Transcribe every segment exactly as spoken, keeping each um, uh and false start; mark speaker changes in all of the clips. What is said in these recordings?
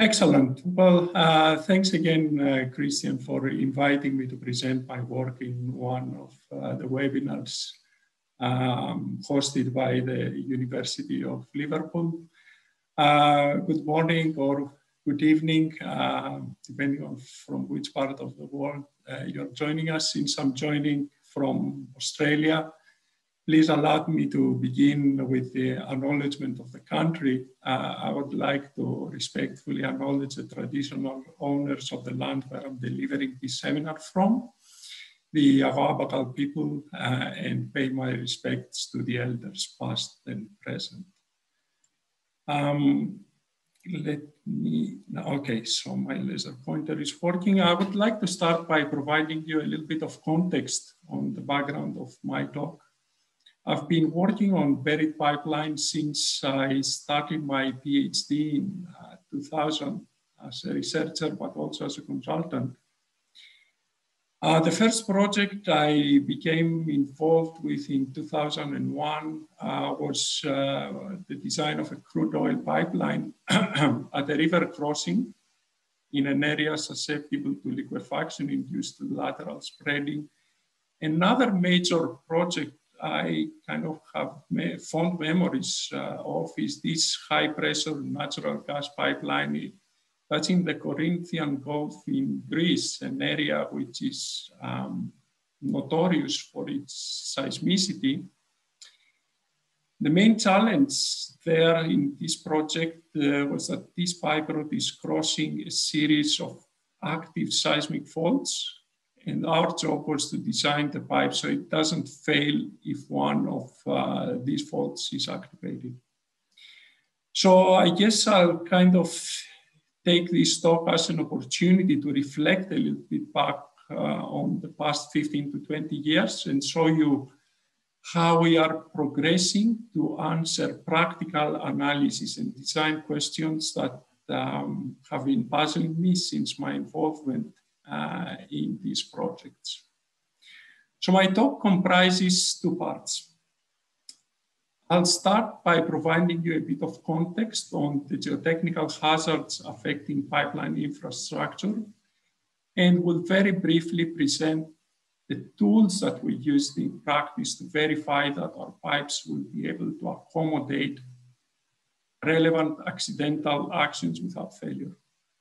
Speaker 1: Excellent. Well, uh, thanks again, uh, Christian, for inviting me to present my work in one of uh, the webinars um, hosted by the University of Liverpool. Uh, good morning or good evening, uh, depending on from which part of the world uh, you're joining us. Since I'm joining from Australia, please allow me to begin with the acknowledgement of the country. Uh, I would like to respectfully acknowledge the traditional owners of the land where I'm delivering this seminar from, the Awabakal people, uh, and pay my respects to the elders past and present. Um, let me, okay, so my laser pointer is working. I would like to start by providing you a little bit of context on the background of my talk. I've been working on buried pipelines since I started my PhD in uh, two thousand as a researcher, but also as a consultant. Uh, the first project I became involved with in two thousand one uh, was uh, the design of a crude oil pipeline at a river crossing in an area susceptible to liquefaction-induced lateral spreading. Another major project I kind of have fond memories uh, of is this high pressure natural gas pipeline that's in the Corinthian Gulf in Greece, an area which is um, notorious for its seismicity. The main challenge there in this project uh, was that this pipe route is crossing a series of active seismic faults. And our job was to design the pipe so it doesn't fail if one of uh, these faults is activated. So I guess I'll kind of take this talk as an opportunity to reflect a little bit back uh, on the past fifteen to twenty years and show you how we are progressing to answer practical analysis and design questions that um, have been puzzling me since my involvement Uh, in these projects. So my talk comprises two parts. I'll start by providing you a bit of context on the geotechnical hazards affecting pipeline infrastructure, and will very briefly present the tools that we used in practice to verify that our pipes will be able to accommodate relevant accidental actions without failure.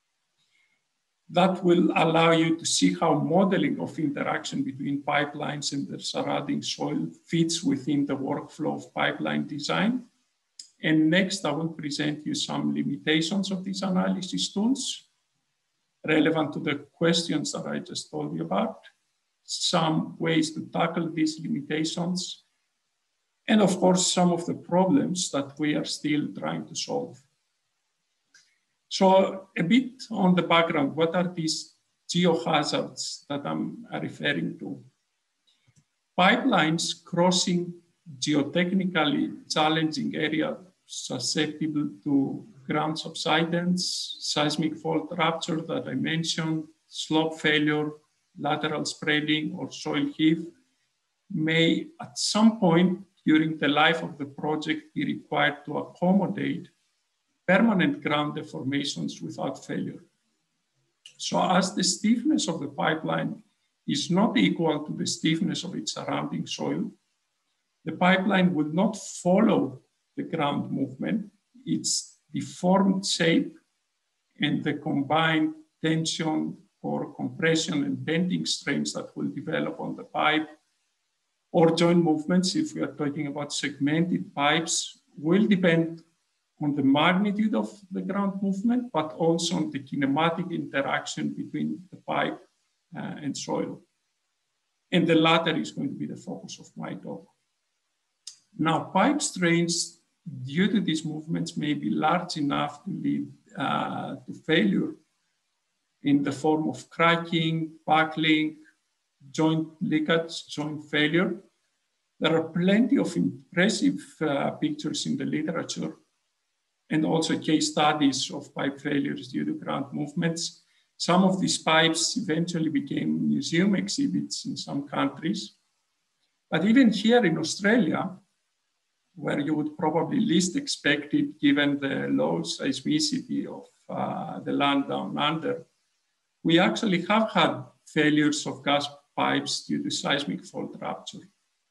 Speaker 1: That will allow you to see how modeling of interaction between pipelines and their surrounding soil fits within the workflow of pipeline design. And next, I will present you some limitations of these analysis tools relevant to the questions that I just told you about, some ways to tackle these limitations, and of course, some of the problems that we are still trying to solve. So a bit on the background, what are these geohazards that I'm referring to? Pipelines crossing geotechnically challenging areas susceptible to ground subsidence, seismic fault rupture that I mentioned, slope failure, lateral spreading, or soil heave may at some point during the life of the project be required to accommodate permanent ground deformations without failure. So as the stiffness of the pipeline is not equal to the stiffness of its surrounding soil, the pipeline will not follow the ground movement, its deformed shape, and the combined tension or compression and bending strains that will develop on the pipe, or joint movements, if we are talking about segmented pipes, will depend on the magnitude of the ground movement, but also on the kinematic interaction between the pipe uh, and soil. And the latter is going to be the focus of my talk. Now, pipe strains due to these movements may be large enough to lead uh, to failure in the form of cracking, buckling, joint leakage, joint failure. There are plenty of impressive uh, pictures in the literature and also case studies of pipe failures due to ground movements. Some of these pipes eventually became museum exhibits in some countries. But even here in Australia, where you would probably least expect it given the low seismicity of uh, the land down under, we actually have had failures of gas pipes due to seismic fault rupture.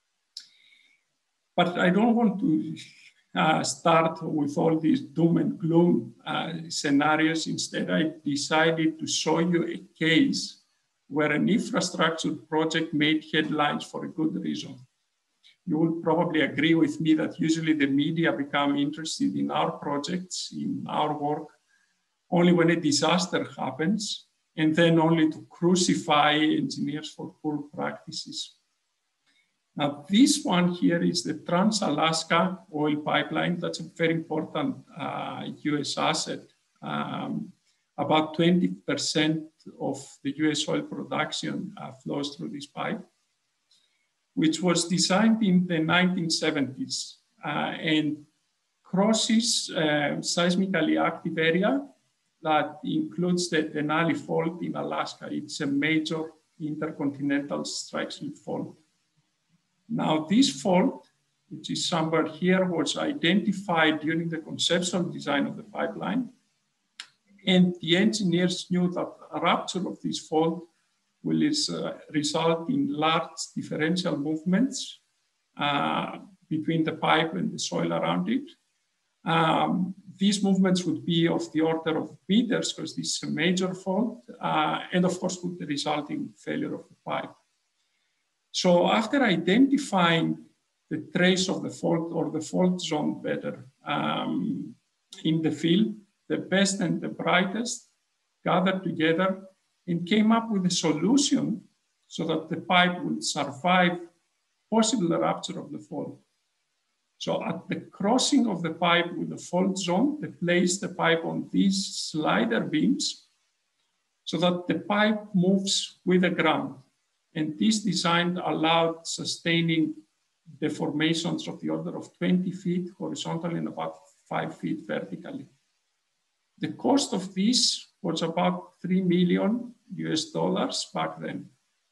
Speaker 1: But I don't want to uh, start with all these doom and gloom uh, scenarios. Instead, I decided to show you a case where an infrastructure project made headlines for a good reason. You will probably agree with me that usually the media become interested in our projects, in our work, only when a disaster happens, and then only to crucify engineers for poor practices. Now, this one here is the Trans-Alaska oil pipeline. That's a very important uh, U S asset. Um, about twenty percent of the U S oil production uh, flows through this pipe, which was designed in the nineteen seventies uh, and crosses a seismically active area that includes the Denali Fault in Alaska. It's a major intercontinental strike slip fault. Now, this fault, which is somewhere here, was identified during the conceptual design of the pipeline. And the engineers knew that a rupture of this fault will uh, result in large differential movements uh, between the pipe and the soil around it. Um, these movements would be of the order of meters because this is a major fault, uh, and of course would result in failure of the pipe. So after identifying the trace of the fault or the fault zone better um, in the field, the best and the brightest gathered together and came up with a solution so that the pipe would survive possible rupture of the fault. So at the crossing of the pipe with the fault zone, they placed the pipe on these slider beams so that the pipe moves with the ground. And this design allowed sustaining deformations of the order of twenty feet horizontally and about five feet vertically. The cost of this was about three million U S dollars back then.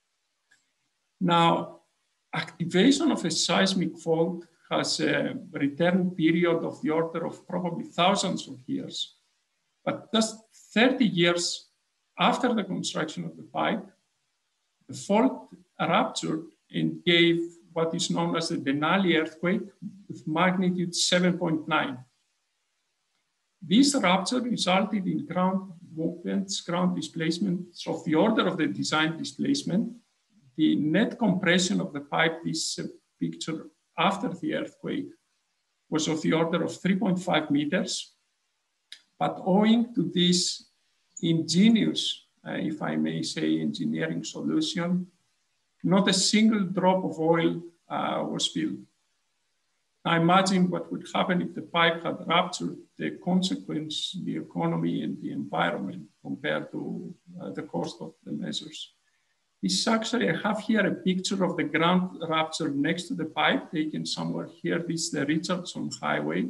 Speaker 1: Now, activation of a seismic fault has a return period of the order of probably thousands of years. But just thirty years after the construction of the pipe, the fault ruptured and gave what is known as the Denali earthquake with magnitude seven point nine. This rupture resulted in ground movements, ground displacements of the order of the design displacement. The net compression of the pipe, this picture after the earthquake, was of the order of three point five meters. But owing to this ingenious, uh, if I may say, engineering solution, not a single drop of oil uh, was spilled. I imagine what would happen if the pipe had ruptured, the consequence, the economy and the environment compared to uh, the cost of the measures. This is actually, I have here a picture of the ground rupture next to the pipe, taken somewhere here. This is the Richardson Highway.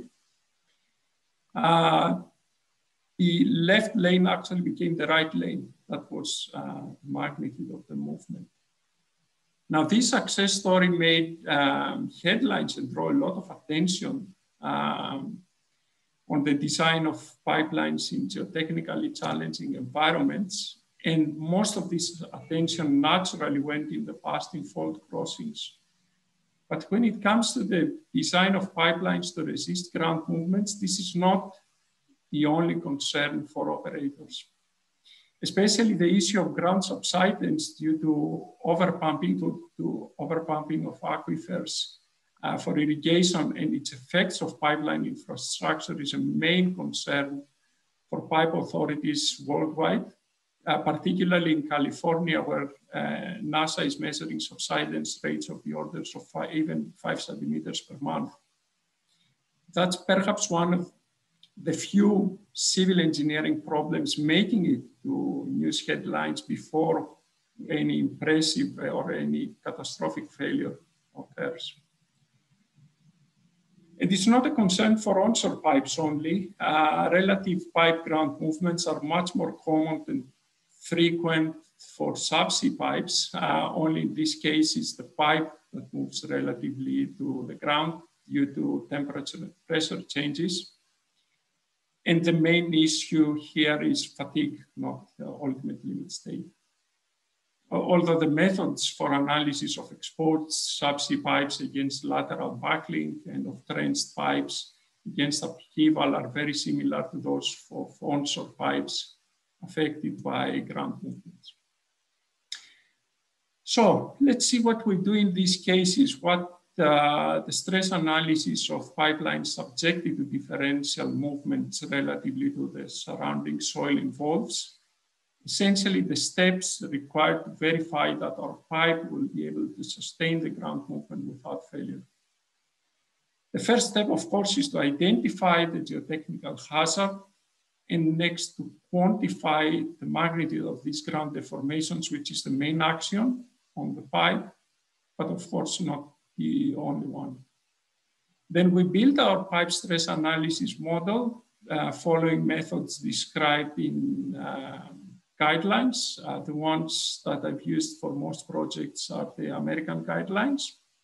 Speaker 1: Uh, the left lane actually became the right lane. That was uh, the magnitude of the movement. Now, this success story made um, headlines and drew a lot of attention um, on the design of pipelines in geotechnically challenging environments. And most of this attention naturally went in the past in fault crossings. But when it comes to the design of pipelines to resist ground movements, this is not the only concern for operators. Especially the issue of ground subsidence due to overpumping, to, to overpumping of aquifers uh, for irrigation and its effects of pipeline infrastructure is a main concern for pipe authorities worldwide, uh, particularly in California, where uh, NASA is measuring subsidence rates of the orders of five, even five centimeters per month. That's perhaps one of the few civil engineering problems making it to news headlines before any impressive or any catastrophic failure occurs. And it's not a concern for onshore pipes only. Uh, relative pipe ground movements are much more common and frequent for subsea pipes. Uh, only in this case, it's the pipe that moves relatively to the ground due to temperature and pressure changes. And the main issue here is fatigue, not the ultimate limit state. Although the methods for analysis of exposed subsea pipes against lateral backlink and of trenched pipes against upheaval are very similar to those of onshore pipes affected by ground movements. So let's see what we do in these cases, what uh, the stress analysis of pipelines subjected to differential movements relatively to the surrounding soil involves. Essentially, the steps required to verify that our pipe will be able to sustain the ground movement without failure. The first step, of course, is to identify the geotechnical hazard and next to quantify the magnitude of these ground deformations, which is the main action on the pipe, but of course not the only one. Then we build our pipe stress analysis model uh, following methods described in uh, guidelines. Uh, the ones that I've used for most projects are the American guidelines.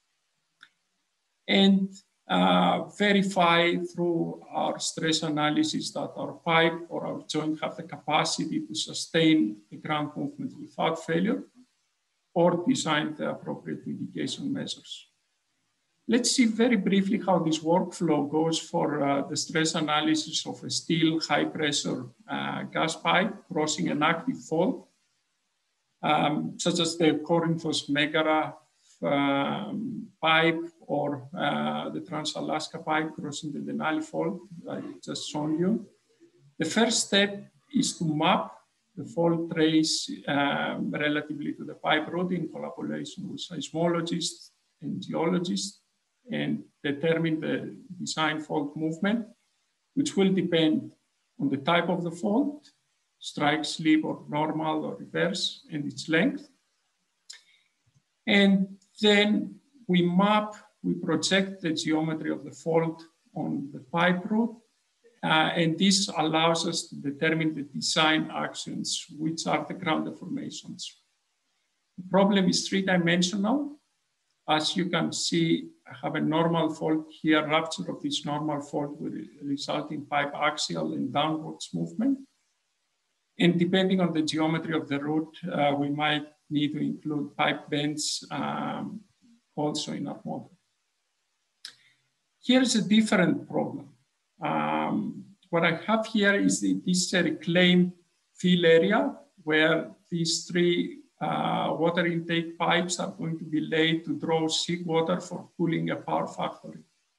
Speaker 1: And uh, verify through our stress analysis that our pipe or our joint have the capacity to sustain the ground movement without failure, or design the appropriate mitigation measures. Let's see very briefly how this workflow goes for uh, the stress analysis of a steel high pressure uh, gas pipe crossing an active fault, um, such as the Corinthos Megara um, pipe or uh, the Trans-Alaska pipe crossing the Denali fault I just shown you. The first step is to map the fault trace um, relatively to the pipe route in collaboration with seismologists and geologists, and determine the design fault movement, which will depend on the type of the fault, strike, slip, or normal or reverse, and its length. And then we map, we project the geometry of the fault on the pipe route. Uh, and this allows us to determine the design actions, which are the ground deformations. The problem is three-dimensional. As you can see, I have a normal fault here. Rupture of this normal fault will result in pipe axial and downwards movement. And depending on the geometry of the route, uh, we might need to include pipe bends um, also in our model. Here's a different problem. Um, what I have here is the, this uh, reclaimed fill area where these three uh, water intake pipes are going to be laid to draw seawater for cooling a power factory.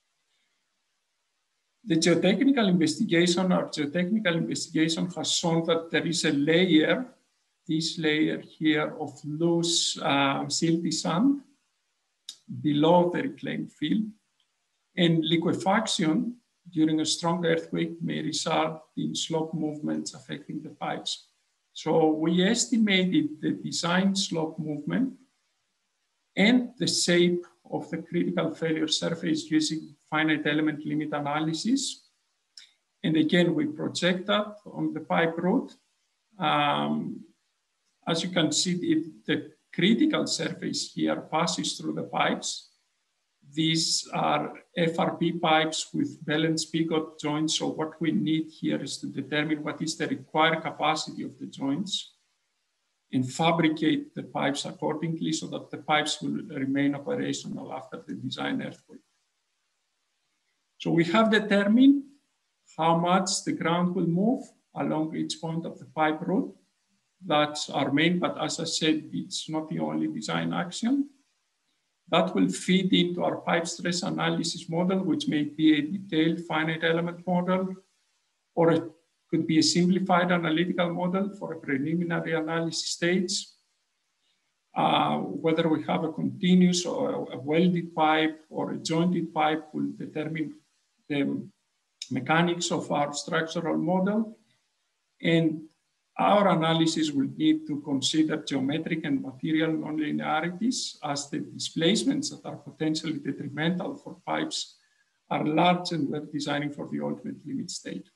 Speaker 1: The geotechnical investigation, our geotechnical investigation has shown that there is a layer, this layer here of loose uh, silty sand below the reclaimed fill, and liquefaction during a strong earthquake may result in slope movements affecting the pipes. So we estimated the design slope movement and the shape of the critical failure surface using finite element limit analysis. And again, we project that on the pipe route. Um, as you can see, it, the critical surface here passes through the pipes. These are F R P pipes with bell and spigot joints. So what we need here is to determine what is the required capacity of the joints and fabricate the pipes accordingly so that the pipes will remain operational after the design earthquake. So we have determined how much the ground will move along each point of the pipe route. That's our main, but as I said, it's not the only design action. That will feed into our pipe stress analysis model, which may be a detailed finite element model, or it could be a simplified analytical model for a preliminary analysis stage. Uh, whether we have a continuous or a welded pipe or a jointed pipe will determine the mechanics of our structural model. And our analysis will need to consider geometric and material nonlinearities as the displacements that are potentially detrimental for pipes are large and we're designing for the ultimate limit state.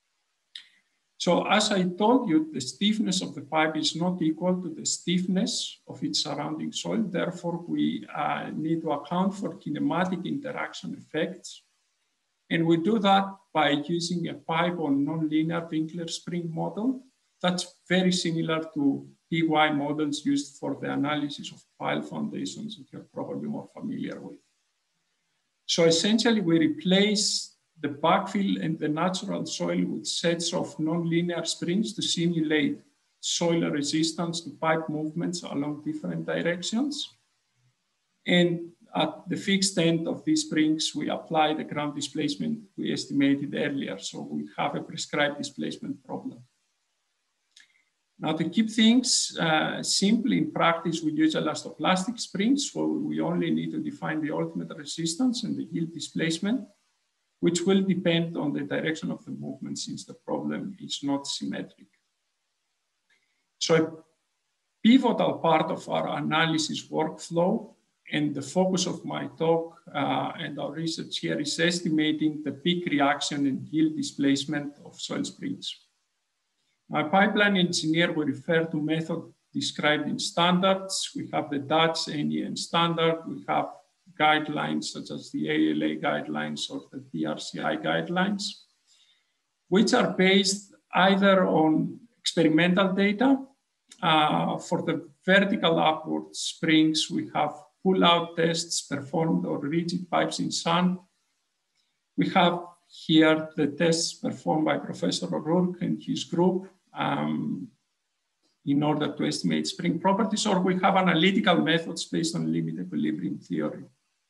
Speaker 1: So as I told you, the stiffness of the pipe is not equal to the stiffness of its surrounding soil. Therefore, we uh, need to account for kinematic interaction effects. And we do that by using a pipe-on-nonlinear-Winkler spring model. That's very similar to P Y models used for the analysis of pile foundations that you're probably more familiar with. So essentially, we replace the backfill and the natural soil with sets of nonlinear springs to simulate soil resistance to pipe movements along different directions. And at the fixed end of these springs, we apply the ground displacement we estimated earlier. So we have a prescribed displacement problem. Now, to keep things uh, simple in practice, we use elastoplastic springs, so we only need to define the ultimate resistance and the yield displacement, which will depend on the direction of the movement since the problem is not symmetric. So a pivotal part of our analysis workflow and the focus of my talk uh, and our research here is estimating the peak reaction and yield displacement of soil springs. My pipeline engineer will refer to method described in standards. We have the Dutch N E N standard. We have guidelines such as the A L A guidelines or the D R C I guidelines, which are based either on experimental data. Uh, for the vertical upward springs, we have pull-out tests performed on rigid pipes in sand. We have here the tests performed by Professor O'Rourke and his group um, in order to estimate spring properties, or we have analytical methods based on limit equilibrium theory.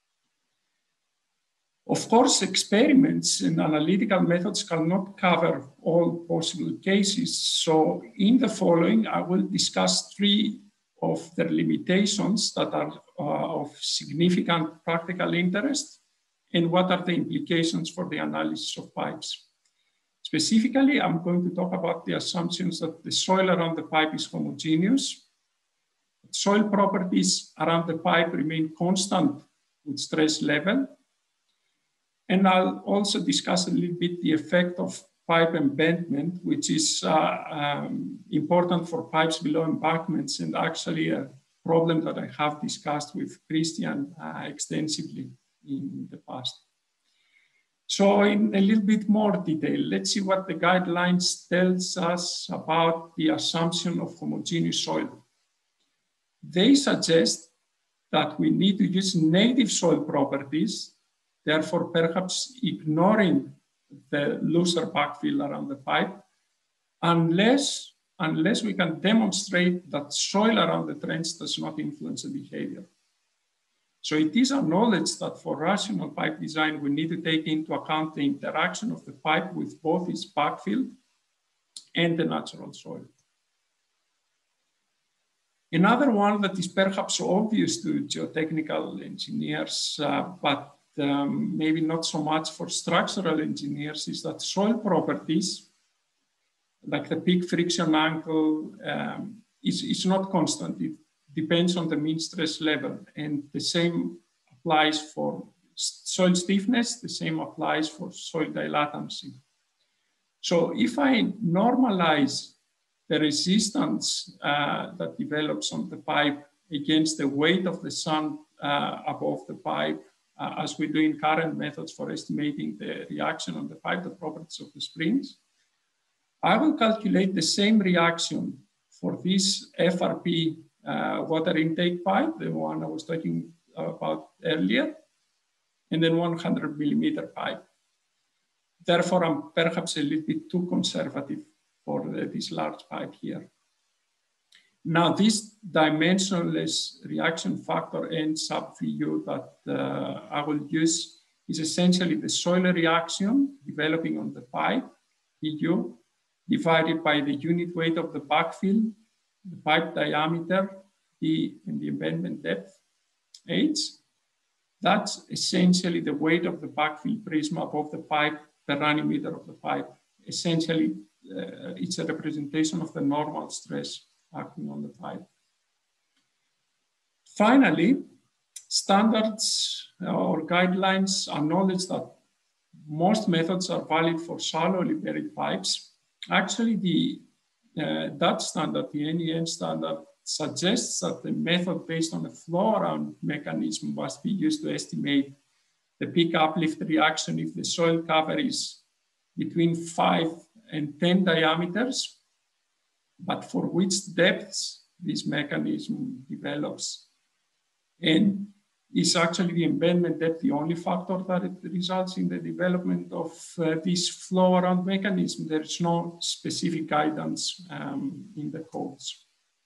Speaker 1: Of course, experiments and analytical methods cannot cover all possible cases. So in the following, I will discuss three of the limitations that are uh, of significant practical interest and what are the implications for the analysis of pipes. Specifically, I'm going to talk about the assumptions that the soil around the pipe is homogeneous. Soil properties around the pipe remain constant with stress level. And I'll also discuss a little bit the effect of pipe embedment, which is uh, um, important for pipes below embankments and actually a problem that I have discussed with Christian uh, extensively in the past. So in a little bit more detail, let's see what the guidelines tells us about the assumption of homogeneous soil. They suggest that we need to use native soil properties, therefore perhaps ignoring the looser backfill around the pipe, unless, unless we can demonstrate that soil around the trench does not influence the behavior. So it is acknowledged that for rational pipe design, we need to take into account the interaction of the pipe with both its backfill and the natural soil. Another one that is perhaps obvious to geotechnical engineers, uh, but um, maybe not so much for structural engineers, is that soil properties, like the peak friction angle, um, is, is not constant. It depends on the mean stress level. And the same applies for soil stiffness, the same applies for soil dilatancy. So if I normalize the resistance uh, that develops on the pipe against the weight of the sand uh, above the pipe, uh, as we do in current methods for estimating the reaction on the pipe, the properties of the springs, I will calculate the same reaction for this F R P uh, water intake pipe, the one I was talking about earlier, and then one hundred millimeter pipe. Therefore, I'm perhaps a little bit too conservative for the, this large pipe here. Now, this dimensionless reaction factor N sub V U that uh, I will use is essentially the soil reaction developing on the pipe, V U, divided by the unit weight of the backfill, the pipe diameter, D, and the embedment depth, H. That's essentially the weight of the backfill prism above the pipe per running meter of the pipe. Essentially, uh, it's a representation of the normal stress acting on the pipe. Finally, standards or guidelines acknowledge that most methods are valid for shallowly buried pipes. Actually, the uh, Dutch standard, the N E N standard, suggests that the method based on a flow-around mechanism must be used to estimate the peak uplift reaction if the soil cover is between five and ten diameters, but for which depths this mechanism develops. And is actually the embedment depth the only factor that it results in the development of uh, this flow around mechanism? There is no specific guidance um, in the codes.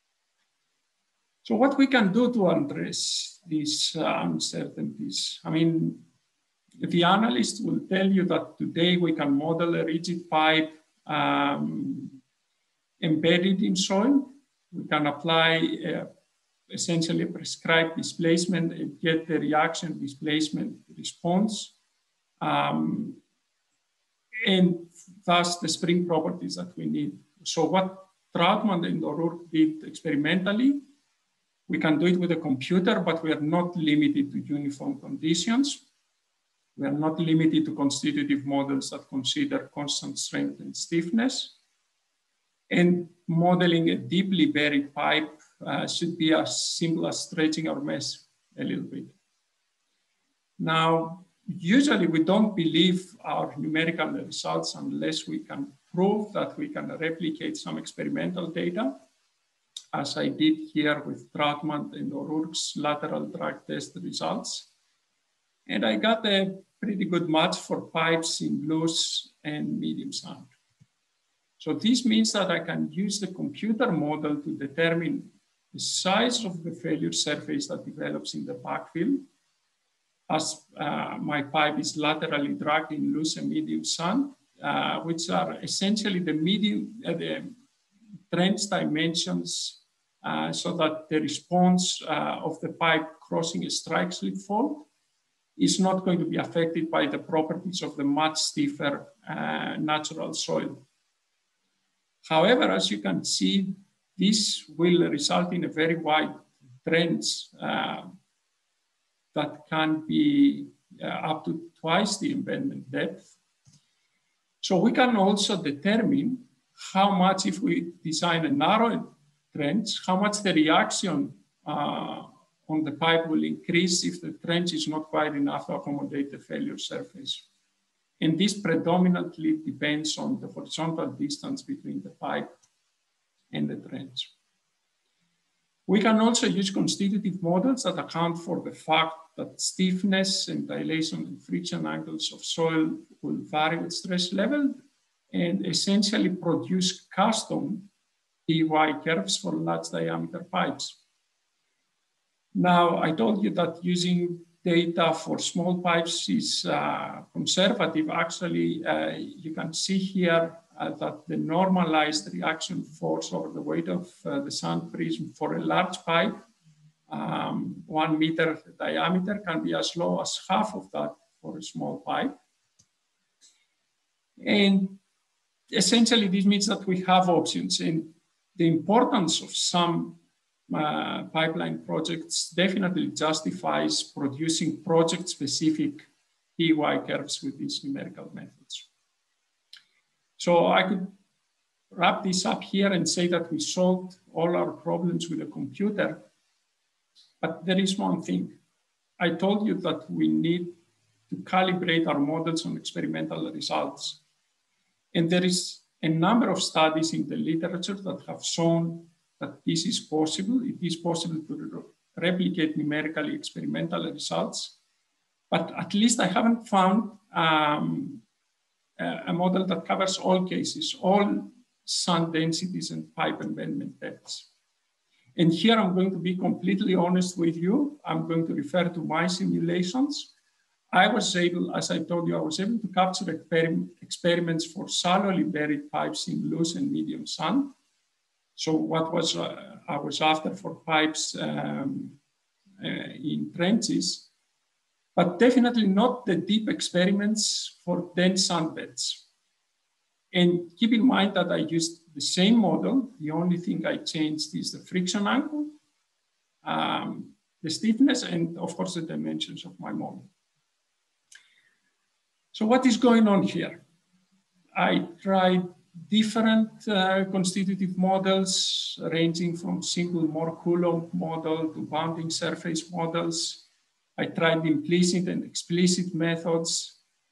Speaker 1: So what we can do to address these uh, uncertainties? I mean, the analyst will tell you that today we can model a rigid pipe um, embedded in soil. We can apply uh, essentially a prescribed displacement and get the reaction displacement response. Um, and thus the spring properties that we need. So what Trautmann and O'Rourke did experimentally, we can do it with a computer, but we are not limited to uniform conditions. We are not limited to constitutive models that consider constant strength and stiffness. And modeling a deeply buried pipe uh, should be as simple as stretching our mesh a little bit. Now, usually we don't believe our numerical results unless we can prove that we can replicate some experimental data, as I did here with Trautmann and O'Rourke's lateral drag test results. And I got a pretty good match for pipes in loose and medium sand. So this means that I can use the computer model to determine the size of the failure surface that develops in the backfill, as uh, my pipe is laterally dragged in loose and medium sand, uh, which are essentially the medium, uh, the trench dimensions, uh, so that the response uh, of the pipe crossing a strike slip fault is not going to be affected by the properties of the much stiffer uh, natural soil. However, as you can see, this will result in a very wide trench uh, that can be uh, up to twice the embedment depth. So we can also determine how much, if we design a narrow trench, how much the reaction uh, on the pipe will increase if the trench is not wide enough to accommodate the failure surface. And this predominantly depends on the horizontal distance between the pipe and the trench. We can also use constitutive models that account for the fact that stiffness and dilation and friction angles of soil will vary with stress level and essentially produce custom P Y curves for large diameter pipes. Now, I told you that using data for small pipes is uh, conservative. Actually, uh, you can see here uh, that the normalized reaction force over the weight of uh, the sand prism for a large pipe, um, one meter diameter, can be as low as half of that for a small pipe. And essentially, this means that we have options. And the importance of some Uh, pipeline projects definitely justifies producing project-specific P Y curves with these numerical methods. So I could wrap this up here and say that we solved all our problems with a computer, but there is one thing. I told you that we need to calibrate our models on experimental results. And there is a number of studies in the literature that have shown that this is possible. It is possible to replicate numerically experimental results, but at least I haven't found um, a model that covers all cases, all sand densities and pipe embedment depths. And here I'm going to be completely honest with you. I'm going to refer to my simulations. I was able, as I told you, I was able to capture experiments for shallowly buried pipes in loose and medium sand. So what was uh, I was after for pipes um, uh, in trenches, but definitely not the deep experiments for dense sand beds. And keep in mind that I used the same model. The only thing I changed is the friction angle, um, the stiffness, and of course the dimensions of my model. So what is going on here? I tried different uh, constitutive models ranging from simple Moore Coulomb model to bounding surface models. I tried implicit and explicit methods.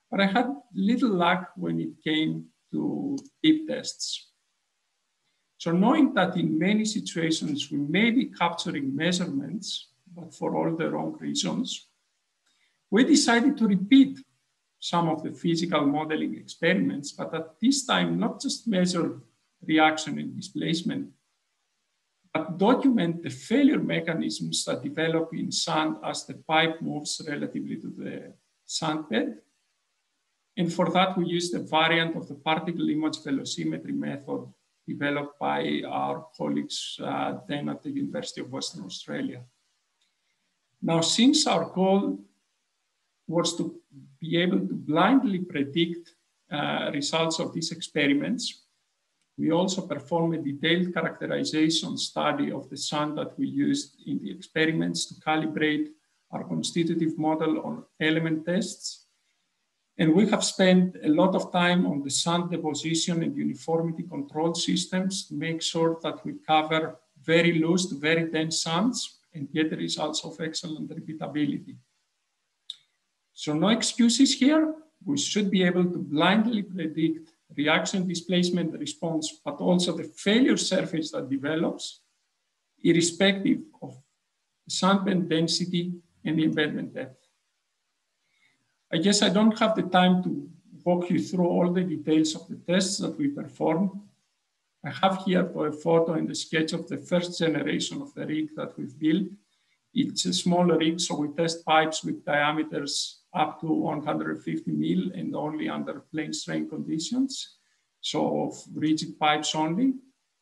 Speaker 1: but I had little luck when it came to deep tests. So knowing that in many situations we may be capturing measurements, but for all the wrong reasons, we decided to repeat some of the physical modeling experiments, but at this time, not just measure reaction and displacement, but document the failure mechanisms that develop in sand as the pipe moves relatively to the sand bed. And for that, we used a variant of the particle image velocimetry method developed by our colleagues uh, then at the University of Western Australia. Now, since our goal was to be able to blindly predict uh, results of these experiments, we also performed a detailed characterization study of the sand that we used in the experiments to calibrate our constitutive model on element tests. And we have spent a lot of time on the sand deposition and uniformity control systems to make sure that we cover very loose to very dense sands and get the results of excellent repeatability. So no excuses here. We should be able to blindly predict reaction, displacement, response, but also the failure surface that develops, irrespective of the sandbed density and the embedment depth. I guess I don't have the time to walk you through all the details of the tests that we performed. I have here a photo and a sketch of the first generation of the rig that we've built. It's a smaller rig, so we test pipes with diameters up to one hundred fifty mil and only under plane strain conditions, so of rigid pipes only.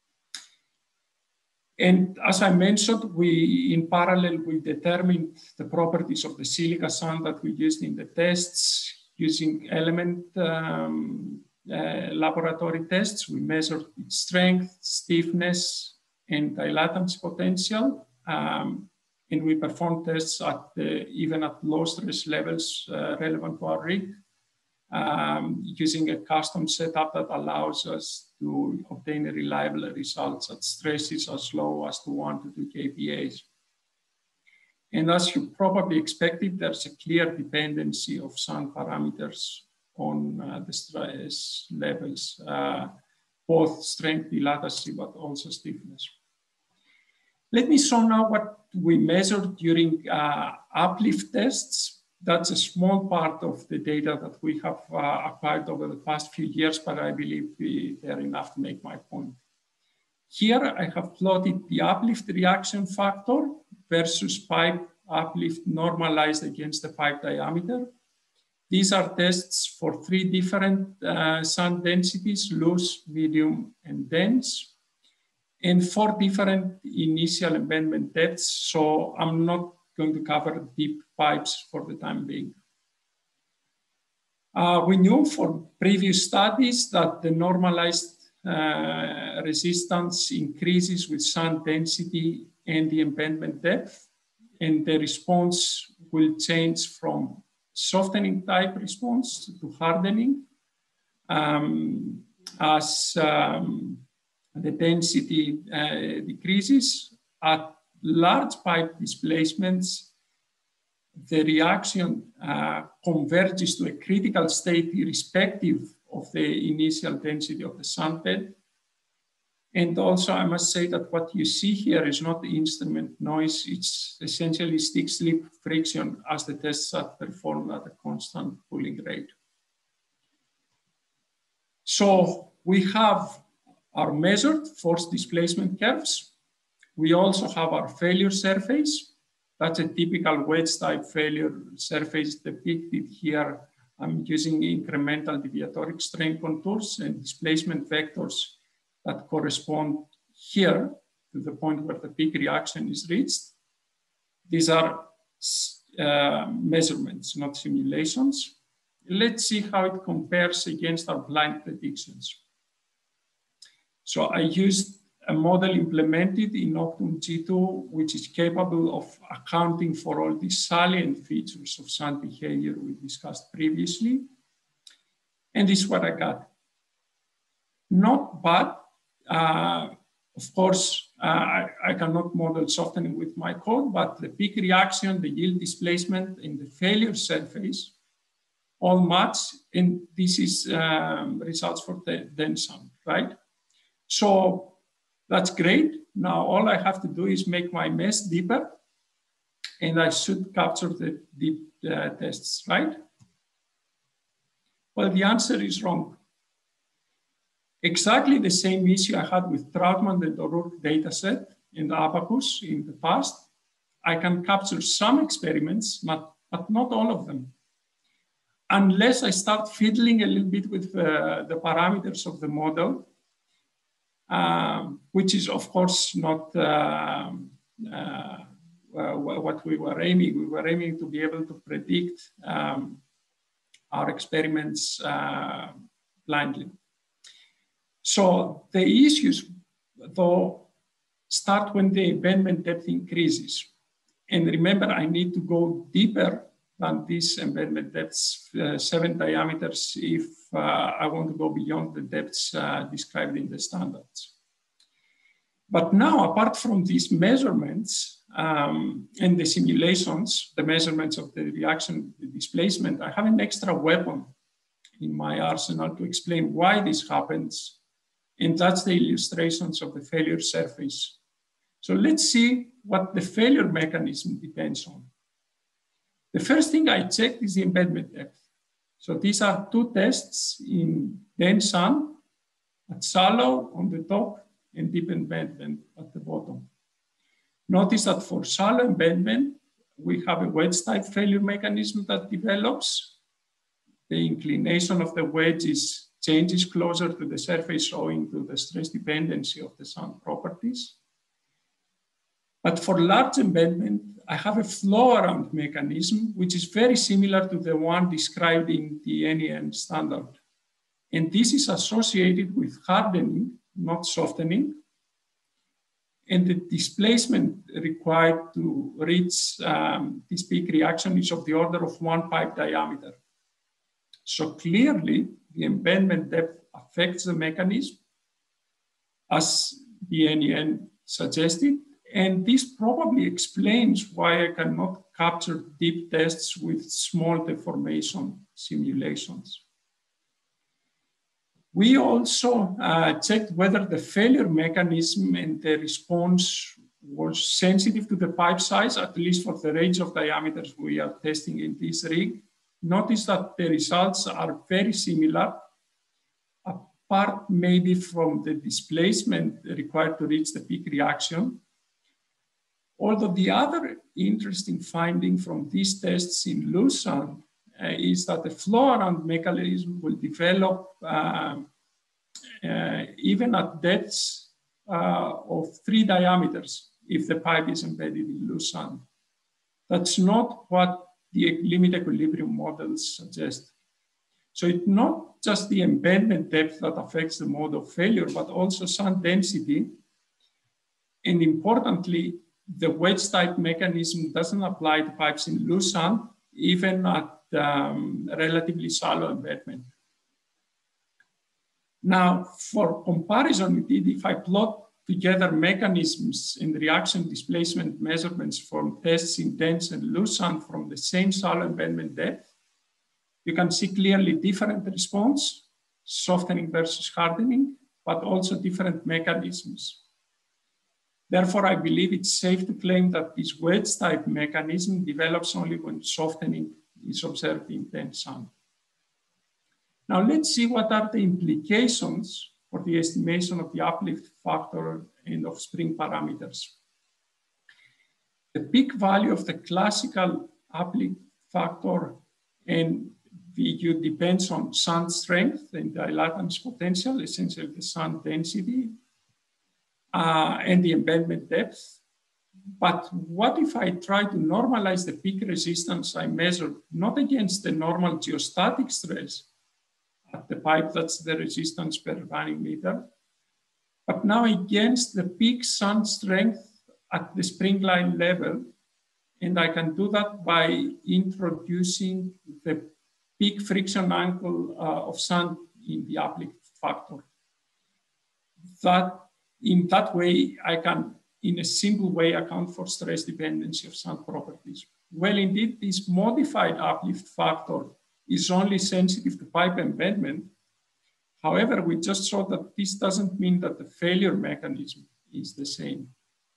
Speaker 1: And as I mentioned, we, in parallel, we determined the properties of the silica sand that we used in the tests using element um, uh, laboratory tests. We measured its strength, stiffness, and dilatancy potential. Um, and we performed tests at the, even at low stress levels uh, relevant to our rig, um, using a custom setup that allows us to obtain reliable results at stresses as low as to one to two K P As. And as you probably expected, there's a clear dependency of sand parameters on uh, the stress levels, uh, both strength, dilatancy, but also stiffness. Let me show now what we measured during uh, uplift tests. That's a small part of the data that we have uh, acquired over the past few years, but I believe we, they're enough to make my point. Here I have plotted the uplift reaction factor versus pipe uplift normalized against the pipe diameter. These are tests for three different uh, sand densities, loose, medium, and dense, and four different initial embedment depths. So I'm not going to cover deep pipes for the time being. Uh, we knew from previous studies that the normalized uh, resistance increases with sand density and the embedment depth, and the response will change from softening type response to hardening um, as um, the density uh, decreases. At large pipe displacements, the reaction uh, converges to a critical state irrespective of the initial density of the sand bed. And also, I must say that what you see here is not the instrument noise, it's essentially stick-slip friction as the tests are performed at a constant cooling rate. So we have our measured force displacement curves. We also have our failure surface. That's a typical wedge type failure surface depicted here. I'm using incremental deviatoric strain contours and displacement vectors that correspond here to the point where the peak reaction is reached. These are uh, measurements, not simulations. Let's see how it compares against our blind predictions. So I used a model implemented in Optum G two, which is capable of accounting for all the salient features of sand behavior we discussed previously. And this is what I got. Not bad. Uh, of course, uh, I, I cannot model softening with my code, but the peak reaction, the yield displacement, and the failure surface all match, and this is um, results for the dense sand, right? So that's great. Now all I have to do is make my mesh deeper, and I should capture the deep uh, tests, right? Well, the answer is wrong. Exactly the same issue I had with Troutman and O'Rourke dataset in the Abacus in the past. I can capture some experiments, but, but not all of them. Unless I start fiddling a little bit with uh, the parameters of the model, um, which is of course not uh, uh, what we were aiming. We were aiming to be able to predict um, our experiments uh, blindly. So the issues, though, start when the embedment depth increases. And remember, I need to go deeper than these embedment depths, uh, seven diameters, if uh, I want to go beyond the depths uh, described in the standards. But now, apart from these measurements um, and the simulations, the measurements of the reaction, the displacement, I have an extra weapon in my arsenal to explain why this happens. And that's the illustrations of the failure surface. So let's see what the failure mechanism depends on. The first thing I checked is the embedment depth. So these are two tests in dense sand, at shallow on the top and deep embedment at the bottom. Notice that for shallow embedment, we have a wedge type failure mechanism that develops. The inclination of the wedge is changes closer to the surface owing to the stress dependency of the sand properties. But for large embedment, I have a flow around mechanism, which is very similar to the one described in the N E N standard. And this is associated with hardening, not softening. And the displacement required to reach um, this peak reaction is of the order of one pipe diameter. So clearly, the embedment depth affects the mechanism, as the N E N suggested. And this probably explains why I cannot capture deep tests with small deformation simulations. We also uh, checked whether the failure mechanism and the response was sensitive to the pipe size, at least for the range of diameters we are testing in this rig. Notice that the results are very similar, apart maybe from the displacement required to reach the peak reaction. Although the other interesting finding from these tests in loose sand uh, is that the flow around mechanism will develop uh, uh, even at depths uh, of three diameters if the pipe is embedded in loose sand. That's not what the limit equilibrium models suggest. So it's not just the embedment depth that affects the mode of failure, but also sand density. And importantly, the wedge type mechanism doesn't apply to pipes in loose sand, even at um, relatively shallow embedment. Now, for comparison, indeed, if I plot together mechanisms and reaction displacement measurements from tests in dense and loose sand from the same shallow embedment depth, you can see clearly different response, softening versus hardening, but also different mechanisms. Therefore, I believe it's safe to claim that this wedge type mechanism develops only when softening is observed in dense sand. Now let's see what are the implications for the estimation of the uplift factor and of spring parameters. The peak value of the classical uplift factor and V U depends on sand strength and dilatance potential, essentially the sand density, uh, and the embedment depth. But what if I try to normalize the peak resistance I measured, not against the normal geostatic stress at the pipe, that's the resistance per running meter, but now against the peak sand strength at the spring line level. And I can do that by introducing the peak friction angle uh, of sand in the uplift factor. That, in that way, I can, in a simple way, account for stress dependency of sand properties. Well, indeed, this modified uplift factor is only sensitive to pipe embedment. However, we just saw that this doesn't mean that the failure mechanism is the same.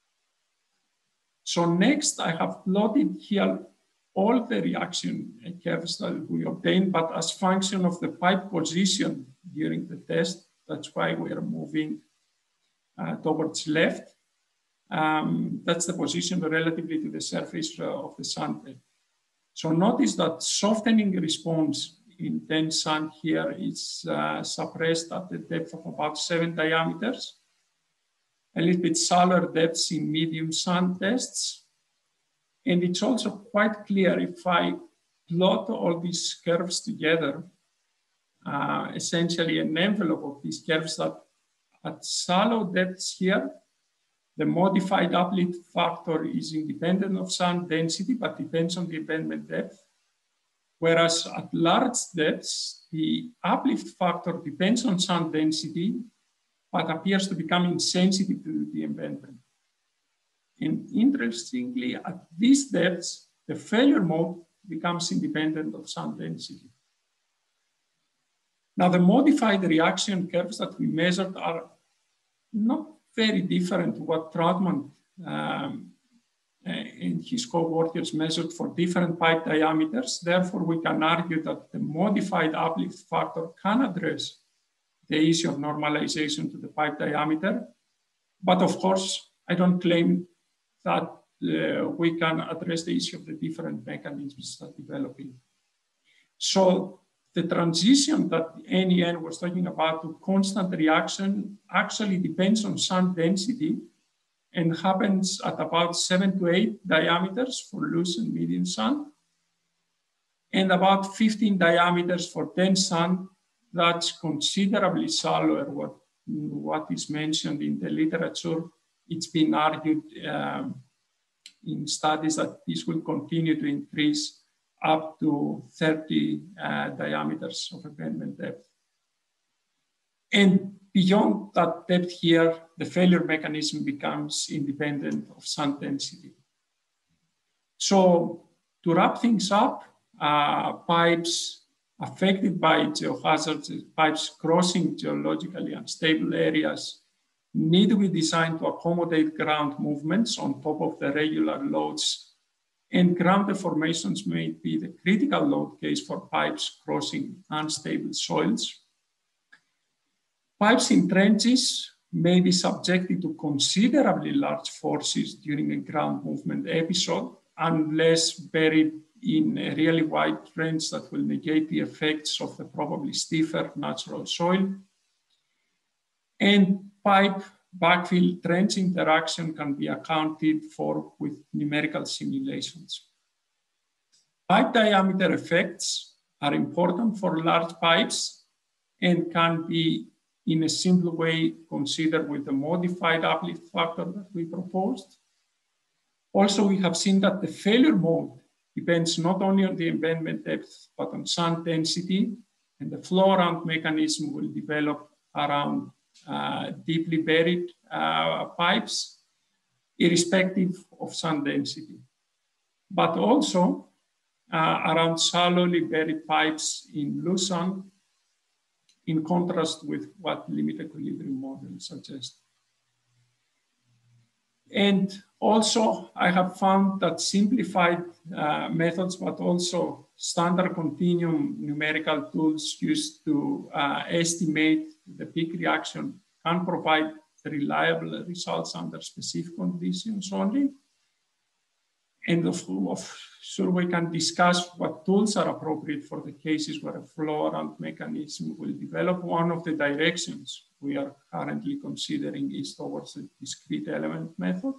Speaker 1: So next, I have plotted here all the reaction curves that we obtained, but as function of the pipe position during the test. That's why we are moving uh, towards left. Um, that's the position relatively to the surface uh, of the sand bed. So notice that softening response in dense sand here is uh, suppressed at the depth of about seven diameters. A little bit shallower depths in medium sand tests. And it's also quite clear if I plot all these curves together, uh, essentially an envelope of these curves, that at shallow depths here, the modified uplift factor is independent of sand density, but depends on the embedment depth. Whereas at large depths, the uplift factor depends on sand density, but appears to become insensitive to the embedment. And interestingly, at these depths, the failure mode becomes independent of sand density. Now, the modified reaction curves that we measured are not very different to what Troutman um, and his co-workers measured for different pipe diameters. Therefore, we can argue that the modified uplift factor can address the issue of normalization to the pipe diameter. But of course, I don't claim that uh, we can address the issue of the different mechanisms that are developing. So the transition that N E N was talking about to constant reaction actually depends on sand density and happens at about seven to eight diameters for loose and medium sand, and about fifteen diameters for dense sand. That's considerably shallower what, what is mentioned in the literature. It's been argued um, in studies that this will continue to increase up to thirty uh, diameters of embedment depth. And beyond that depth here, the failure mechanism becomes independent of sand density. So to wrap things up, uh, pipes affected by geohazards, pipes crossing geologically unstable areas, need to be designed to accommodate ground movements on top of the regular loads, and ground deformations may be the critical load case for pipes crossing unstable soils. Pipes in trenches may be subjected to considerably large forces during a ground movement episode, unless buried in a really wide trench that will negate the effects of the probably stiffer natural soil. And pipe backfill trench interaction can be accounted for with numerical simulations. Pipe diameter effects are important for large pipes and can be in a simple way considered with the modified uplift factor that we proposed. Also, we have seen that the failure mode depends not only on the embedment depth, but on sand density, and the flow around mechanism will develop around Uh, deeply buried uh, pipes, irrespective of sand density, but also uh, around shallowly buried pipes in loose sand, in contrast with what limit equilibrium models suggest. And also, I have found that simplified uh, methods, but also standard continuum numerical tools used to uh, estimate the peak reaction can provide reliable results under specific conditions only. And of, of sure, we can discuss what tools are appropriate for the cases where a flow around mechanism will develop. One of the directions we are currently considering is towards the discrete element method.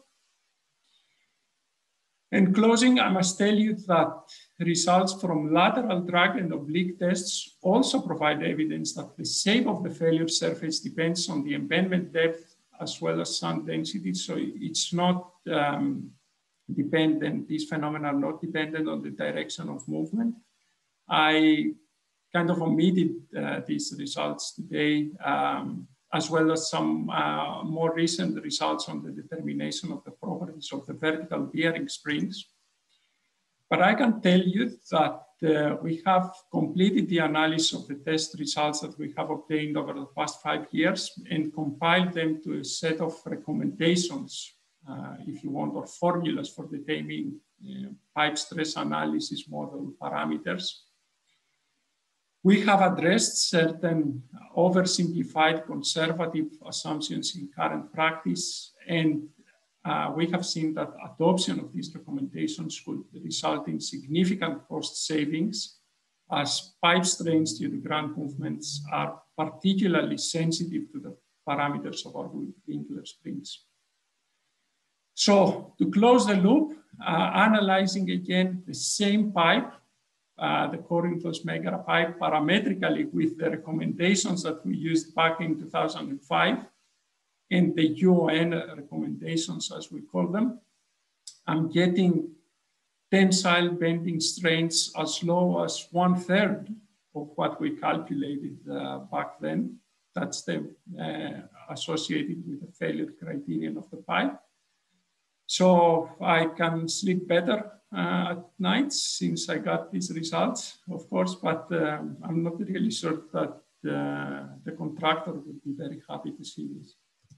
Speaker 1: In closing, I must tell you that results from lateral drag and oblique tests also provide evidence that the shape of the failure surface depends on the embedment depth as well as sand density. So it's not um, dependent, these phenomena are not dependent on the direction of movement. I kind of omitted uh, these results today, um, as well as some uh, more recent results on the determination of the properties of the vertical bearing springs. But I can tell you that uh, we have completed the analysis of the test results that we have obtained over the past five years and compiled them to a set of recommendations, uh, if you want, or formulas for determining uh, pipe stress analysis model parameters. We have addressed certain oversimplified conservative assumptions in current practice, and uh, we have seen that adoption of these recommendations could result in significant cost savings, as pipe strains due to ground movements are particularly sensitive to the parameters of our Winkler springs. So to close the loop, uh, analyzing again the same pipe, Uh, the Kouretzis Megara pipe, parametrically with the recommendations that we used back in two thousand five and the U O N recommendations, as we call them, I'm getting tensile bending strains as low as one third of what we calculated uh, back then. That's the uh, associated with the failure criterion of the pipe. So I can sleep better uh, at night since I got these results, of course, but um, I'm not really sure that uh, the contractor would be very happy to see this.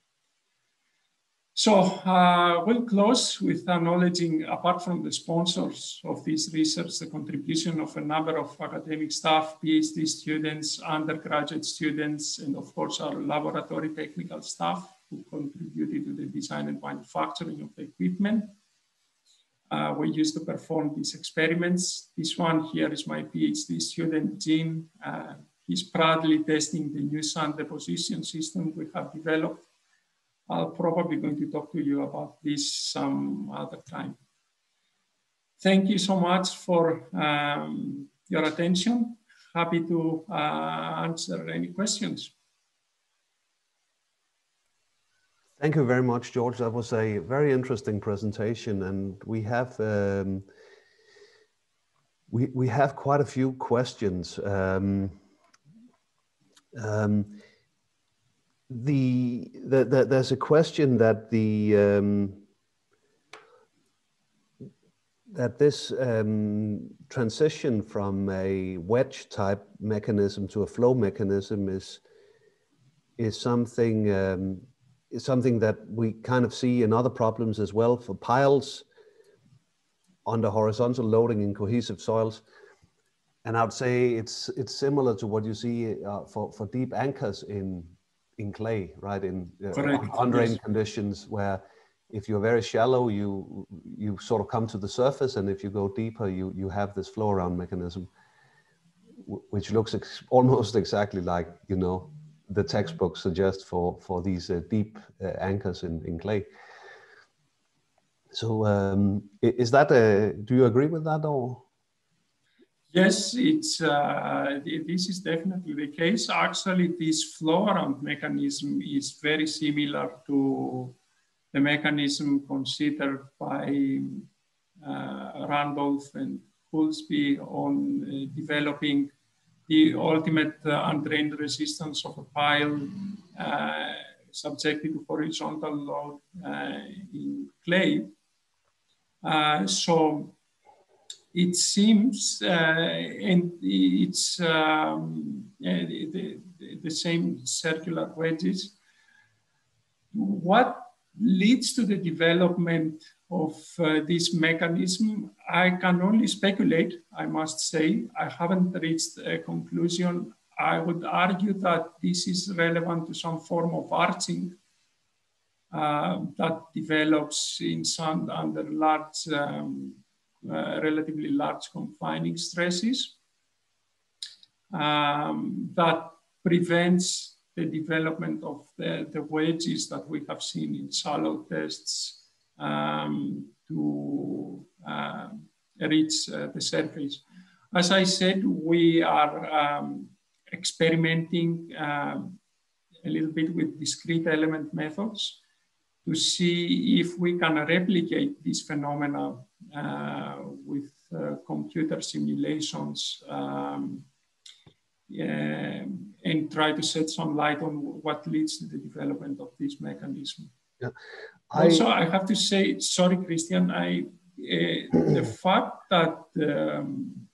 Speaker 1: So uh, we'll close with acknowledging, apart from the sponsors of this research, the contribution of a number of academic staff, PhD students, undergraduate students, and of course our laboratory technical staff who contributed to the design and manufacturing of the equipment. Uh, we used to perform these experiments. This one here is my PhD student, Jean. Uh, he's proudly testing the new sand deposition system we have developed. I'll probably going to talk to you about this some other time. Thank you so much for um, your attention. Happy to uh, answer any questions.
Speaker 2: Thank you very much, George. That was a very interesting presentation, and we have um, we we have quite a few questions. Um, um, the, the, the there's a question that the um, that this um, transition from a wedge type mechanism to a flow mechanism is is something. Um, is something that we kind of see in other problems as well for piles under horizontal loading in cohesive soils. And I would say it's it's similar to what you see uh, for, for deep anchors in, in clay, right? In uh, under yes. conditions where if you're very shallow, you you sort of come to the surface, and if you go deeper, you, you have this flow around mechanism, which looks ex almost exactly like, you know, the textbooks suggest for, for these uh, deep uh, anchors in, in clay. So um, is that, a, do you agree with that or?
Speaker 1: Yes, it's, uh, this is definitely the case. Actually, this flow around mechanism is very similar to the mechanism considered by uh, Randolph and Goolsby on uh, developing the ultimate uh, undrained resistance of a pile uh, subjected to horizontal load uh, in clay. Uh, so it seems, uh, and it's um, the, the, the same circular wedges. What leads to the development of uh, this mechanism, I can only speculate, I must say. I haven't reached a conclusion. I would argue that this is relevant to some form of arching uh, that develops in sand under large, um, uh, relatively large confining stresses um, that prevents the development of the, the wedges that we have seen in shallow tests um, to uh, reach uh, the surface. As I said, we are um, experimenting um, a little bit with discrete element methods to see if we can replicate this phenomena uh, with uh, computer simulations um, yeah, and try to shed some light on what leads to the development of this mechanism.
Speaker 2: Yeah.
Speaker 1: I, also, I have to say, sorry, Christian, I, uh, the fact that um,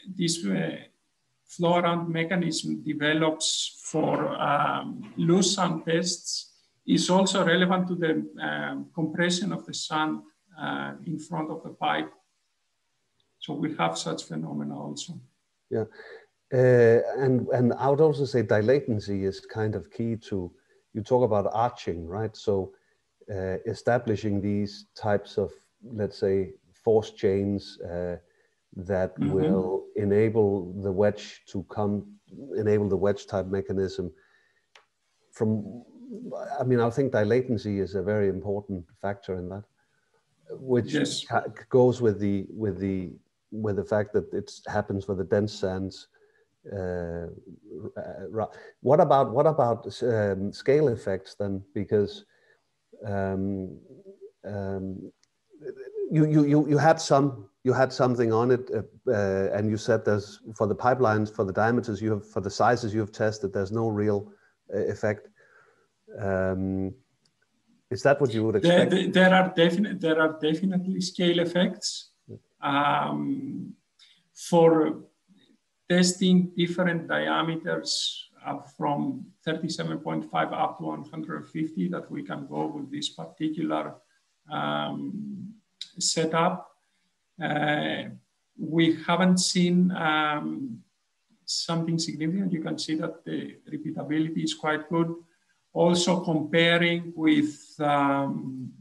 Speaker 1: this uh, flow around mechanism develops for um, loose sand tests is also relevant to the um, compression of the sand uh, in front of the pipe. So we have such phenomena also.
Speaker 2: Yeah, uh, and, and I would also say dilatancy is kind of key to, you talk about arching, right? So uh, establishing these types of, let's say, force chains uh, that mm-hmm. will enable the wedge to come, enable the wedge type mechanism from, I mean, I think dilatancy is a very important factor in that, which
Speaker 1: yes.
Speaker 2: goes with the, with the, with the fact that it happens for the dense sands. Uh, what about, what about um, scale effects then? Because um, um, you, you, you, you had some, you had something on it, uh, uh, and you said there's, for the pipelines, for the diameters you have, for the sizes you have tested, there's no real uh, effect. Um, is that what you would expect?
Speaker 1: There, there are definitely there are definitely scale effects um, for testing different diameters uh, from thirty-seven point five up to one hundred fifty that we can go with this particular um, setup. Uh, we haven't seen um, something significant. You can see that the repeatability is quite good. Also comparing with um,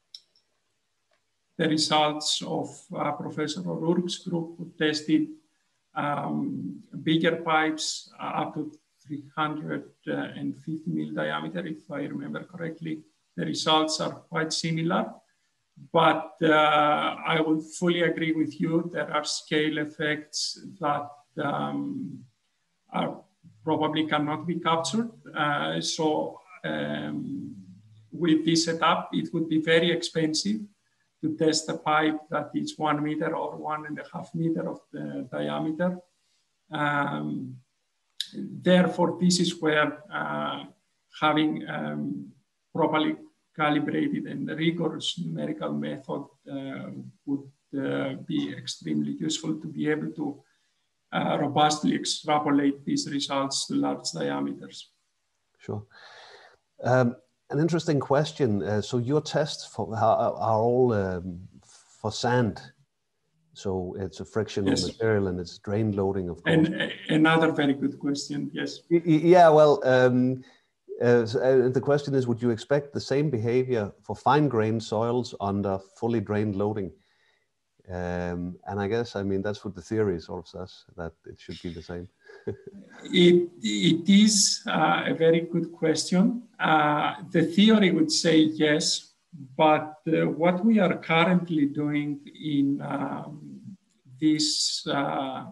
Speaker 1: the results of uh, Professor O'Rourke's group who tested um, bigger pipes uh, up to three hundred fifty mil diameter, if I remember correctly. The results are quite similar, but uh, I would fully agree with you. There are scale effects that um, are probably cannot be captured. Uh, so um, with this setup, it would be very expensive to test a pipe that is one meter or one and a half meter of the diameter. Um, therefore, this is where uh, having um, properly calibrated and rigorous numerical method uh, would uh, be extremely useful to be able to Uh, robustly extrapolate these results to large diameters.
Speaker 2: Sure. Um, an interesting question. Uh, so your tests for, are, are all um, for sand. So it's a frictional yes. material and it's drain loading, of course.
Speaker 1: And uh, another very good question, yes.
Speaker 2: Yeah, well, um, uh, the question is, would you expect the same behavior for fine-grained soils under fully drained loading? Um, and I guess, I mean, that's what the theory sort of says, that it should be the same.
Speaker 1: it, it is uh, a very good question. Uh, the theory would say yes, but uh, what we are currently doing in um, this uh,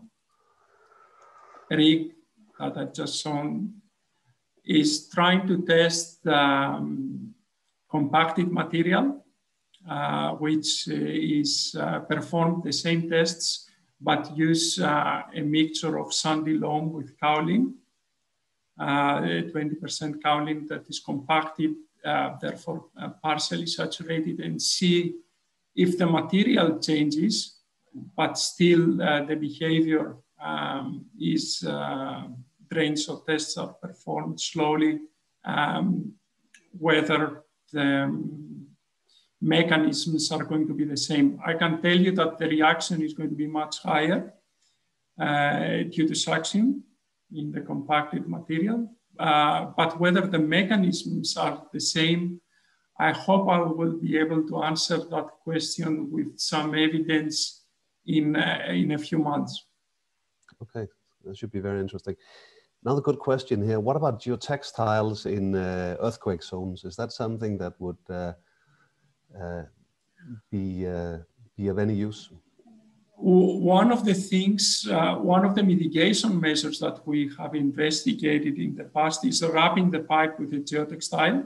Speaker 1: rig that I've just shown is trying to test um, compacted material, Uh, which uh, is uh, performed the same tests, but use uh, a mixture of sandy loam with kaolin, twenty percent uh, kaolin that is compacted, uh, therefore uh, partially saturated, and see if the material changes, but still uh, the behavior um, is uh, drained, so tests are performed slowly, um, whether the mechanisms are going to be the same. I can tell you that the reaction is going to be much higher uh, due to suction in the compacted material. Uh, but whether the mechanisms are the same, I hope I will be able to answer that question with some evidence in, uh, in a few months.
Speaker 2: Okay, that should be very interesting. Another good question here. What about geotextiles in uh, earthquake zones? Is that something that would uh, Uh, be, uh, be of any use?
Speaker 1: One of the things, uh, one of the mitigation measures that we have investigated in the past is wrapping the pipe with a geotextile.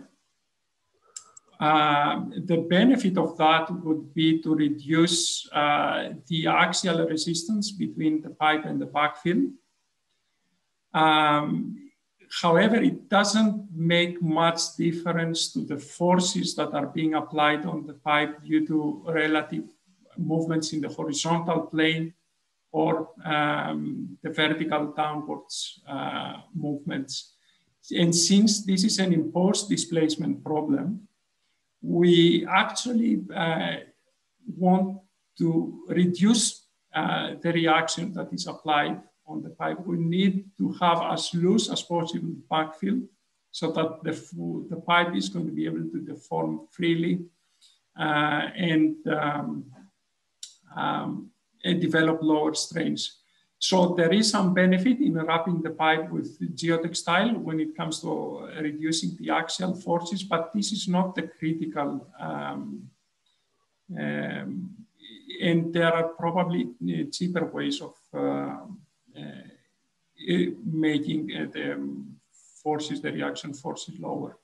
Speaker 1: Uh, the benefit of that would be to reduce uh, the axial resistance between the pipe and the backfill. Um, However, it doesn't make much difference to the forces that are being applied on the pipe due to relative movements in the horizontal plane or um, the vertical downwards uh, movements. And since this is an imposed displacement problem, we actually uh, want to reduce uh, the reaction that is applied on the pipe. We need to have as loose as possible backfill so that the, the pipe is going to be able to deform freely uh, and, um, um, and develop lower strains. So there is some benefit in wrapping the pipe with geotextile when it comes to reducing the axial forces, but this is not the critical. Um, um, and there are probably cheaper ways of uh, uh, making uh, the forces, the reaction forces lower.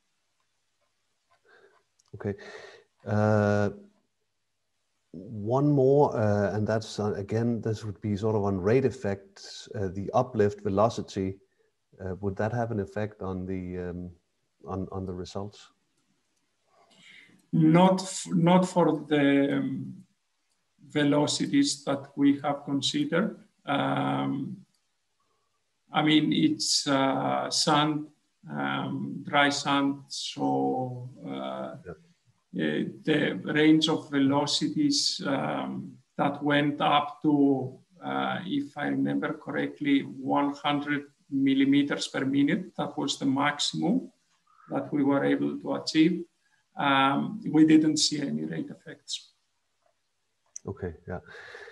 Speaker 2: Okay. Uh... One more, uh, and that's uh, again, this would be sort of on rate effects, uh, the uplift velocity. Uh, would that have an effect on the um, on on the results?
Speaker 1: Not not for the um, velocities that we have considered. Um, I mean, it's uh, sand, um, dry sand, so. Uh, yeah. Uh, the range of velocities um, that went up to, uh, if I remember correctly, one hundred millimeters per minute. That was the maximum that we were able to achieve. Um, we didn't see any rate effects.
Speaker 2: Okay, yeah.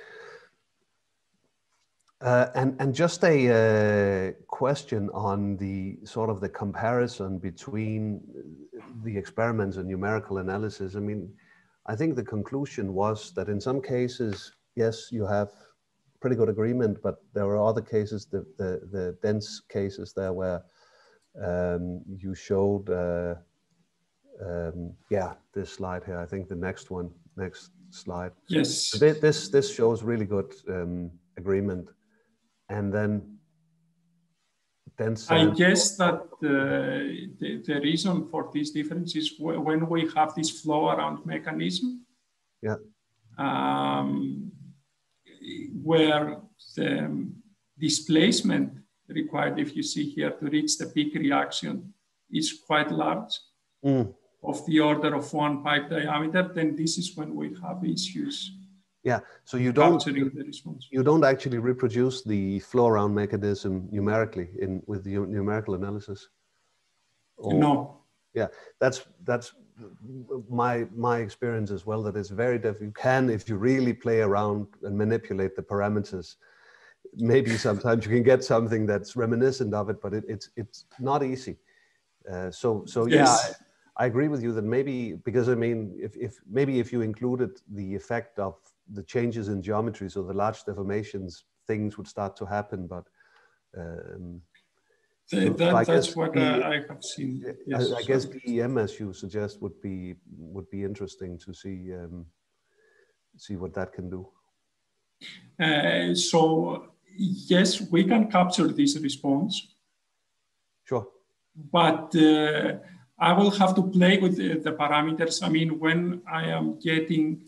Speaker 2: Uh, and, and just a uh, question on the sort of the comparison between the experiments and numerical analysis. I mean, I think the conclusion was that in some cases, yes, you have pretty good agreement, but there are other cases, the, the, the dense cases there where um, you showed, uh, um, yeah, this slide here, I think the next one, next slide.
Speaker 1: Yes.
Speaker 2: This, this shows really good um, agreement. And then, then
Speaker 1: I guess that uh, the, the reason for this difference is when we have this flow around mechanism,
Speaker 2: yeah,
Speaker 1: um, where the displacement required, if you see here, to reach the peak reaction is quite large, mm. of the order of one pipe diameter, then this is when we have issues.
Speaker 2: Yeah, so you don't you don't actually reproduce the flow around mechanism numerically in with the numerical analysis.
Speaker 1: Or, no.
Speaker 2: Yeah, that's that's my my experience as well. That it's very difficult. You can, if you really play around and manipulate the parameters, maybe sometimes you can get something that's reminiscent of it, but it, it's it's not easy. Uh, so so yes. yeah. I, I agree with you that maybe because I mean if if maybe if you included the effect of the changes in geometry, so the large deformations, things would start to happen. But um,
Speaker 1: so that, so that's what the, uh, I have seen. Yes,
Speaker 2: I, I guess B E M, as you suggest, would be would be interesting to see um, see what that can do.
Speaker 1: Uh, so yes, we can capture this response.
Speaker 2: Sure.
Speaker 1: But uh, I will have to play with the, the parameters. I mean, when I am getting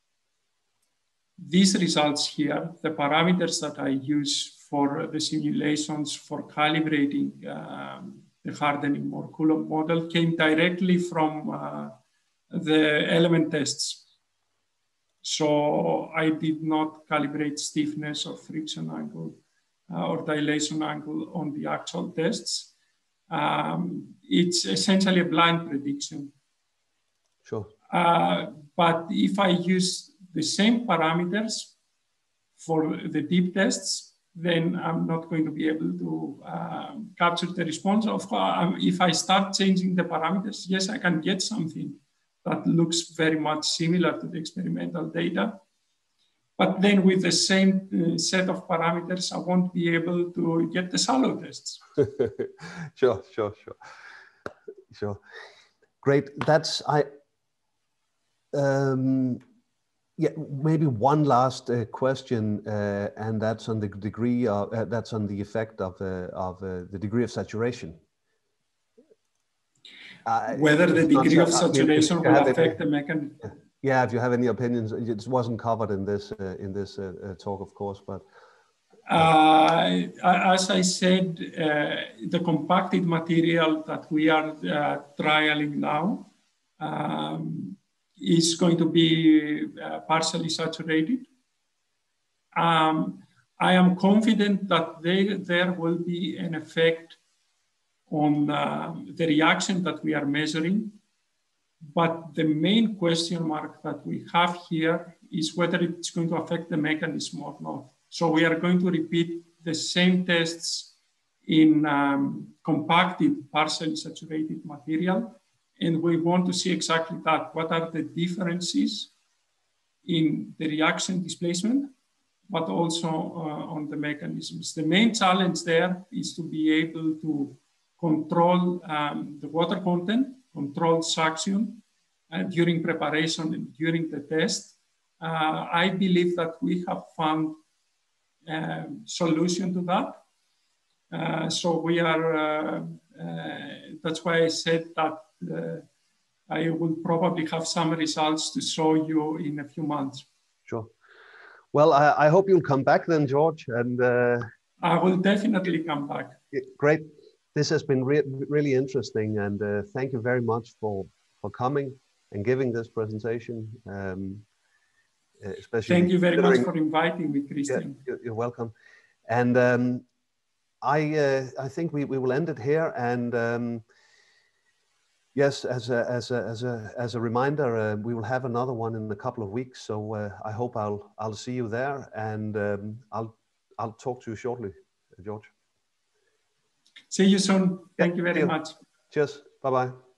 Speaker 1: these results here, the parameters that I use for the simulations for calibrating um, the hardening or Coulomb model came directly from uh, the element tests. So I did not calibrate stiffness or friction angle uh, or dilation angle on the actual tests. Um, it's essentially a blind prediction.
Speaker 2: Sure.
Speaker 1: Uh, but if I use the same parameters for the deep tests, then I'm not going to be able to um, capture the response. Of course, um, if I start changing the parameters, yes, I can get something that looks very much similar to the experimental data. But then with the same uh, set of parameters, I won't be able to get the shallow tests.
Speaker 2: Sure, sure, sure, sure. Great. That's I. Um, yeah, maybe one last uh, question, uh, and that's on the degree of uh, that's on the effect of uh, of uh, the degree of saturation.
Speaker 1: Uh, Whether the degree of saturation I mean, will affect the mechanism.
Speaker 2: yeah, if you have any opinions, it wasn't covered in this uh, in this uh, uh, talk, of course, but.
Speaker 1: Uh, as I said, uh, the compacted material that we are uh, trialing now um, is going to be uh, partially saturated. Um, I am confident that they, there will be an effect on uh, the reaction that we are measuring. But the main question mark that we have here is whether it's going to affect the mechanism or not. So we are going to repeat the same tests in um, compacted, partially saturated material. And we want to see exactly that. What are the differences in the reaction displacement, but also uh, on the mechanisms. The main challenge there is to be able to control um, the water content, control suction uh, during preparation and during the test. Uh, I believe that we have found a solution to that. Uh, so we are, uh, uh, that's why I said that uh, I will probably have some results to show you in a few months.
Speaker 2: Sure. Well, I, I hope you'll come back then, George. And uh,
Speaker 1: I will definitely come back.
Speaker 2: Great. This has been re really interesting. And uh, thank you very much for, for coming and giving this presentation. Um, especially
Speaker 1: thank you very much for inviting me, Christian.
Speaker 2: Yeah, you're welcome. And um, I, uh, I think we, we will end it here. And um, yes, as a, as a, as a, as a reminder, uh, we will have another one in a couple of weeks. So uh, I hope I'll, I'll see you there, and um, I'll, I'll talk to you shortly, George.
Speaker 1: See you soon. Thank
Speaker 2: yeah,
Speaker 1: you very
Speaker 2: you.
Speaker 1: much.
Speaker 2: Cheers. Bye-bye.